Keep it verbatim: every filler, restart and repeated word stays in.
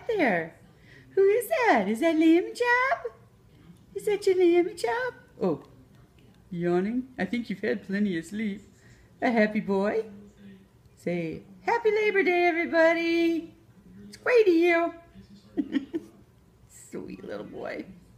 there? Who is that? Is that Lamb Chop? Is that your Lamb Chop? Oh, yawning? I think you've had plenty of sleep. A happy boy? Say, Happy Labor Day, everybody. It's Grady here. Sweet little boy.